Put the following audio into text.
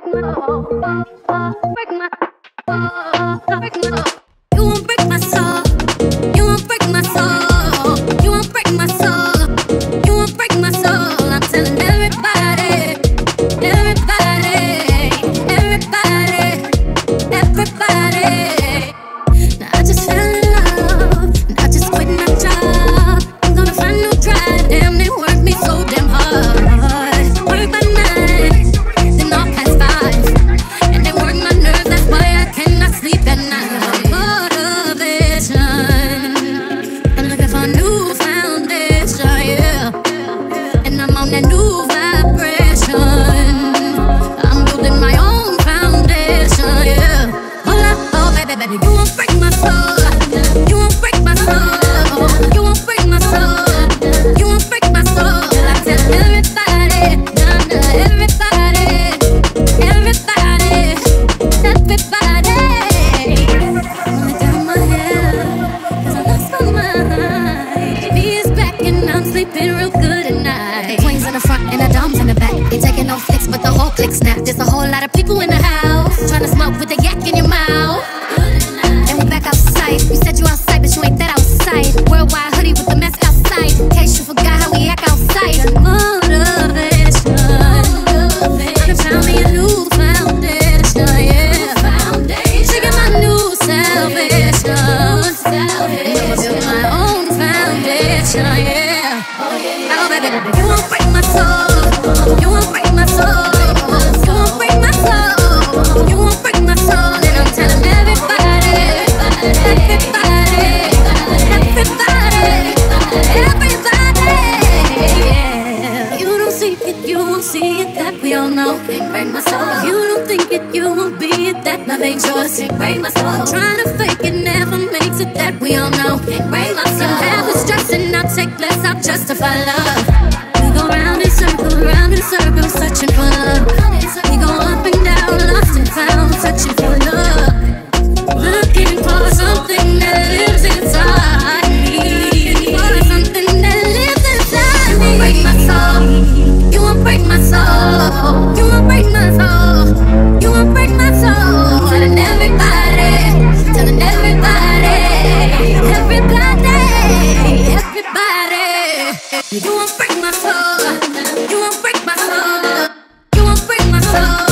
You won't break my soul. You won't break my soul. You won't break my soul. You won't break my soul. I'm telling everybody, everybody, everybody, everybody. Now I just fell in love, and I just quit my job. I'm gonna find no drive. Damn, they work me so damn hard. Work by 9, then all past 5, and they work my nerves. That's why I cannot sleep at night. I'm looking for a new foundation, yeah, and I'm on that new vibration. I'm building my own foundation, yeah. Hold up, oh baby, baby, you won't break my soul. You won't break my soul. You won't break my soul. You won't break my soul. I tell everybody, everybody, everybody, everybody. I'm only down my hair, 'cause I lost my mind. B is back and I'm sleeping real good at night. The queen's in the front and the dom's in the back. Ain't taking no flicks, but the whole click snap. There's a whole lot of people in the house trying to smoke with the yak in your mouth. And we back outside. You said you outside, but you ain't that outside. Worldwide hoodie with the mask outside, in case you forgot how we act outside. Motivation. I found me a new foundation, yeah. She got my new salvation. And I'ma build my own foundation, yeah. Oh baby, baby, you won't break my soul. You won't break my soul. You won't break my soul. You won't break my soul. And I'm telling everybody, everybody, everybody, everybody, yeah. You don't see it, you won't see it, that we all know. Can't break my soul. You don't think it, you won't be it, that love ain't yours. Can't break my soul. Trying to fake it never makes it, that we all know. Can't break my soul. Have the stress and I'll take less, I'll justify love. We go round in circles, searching for love. We go up and down, lost and found, searching for love. Looking for something that lives inside me. For something that lives inside me. You won't break my soul. You won't break my soul. You won't break my soul. You won't break my soul. Telling everybody, telling everybody, everybody, everybody. You won't break my soul. You won't break my soul. You won't break my soul.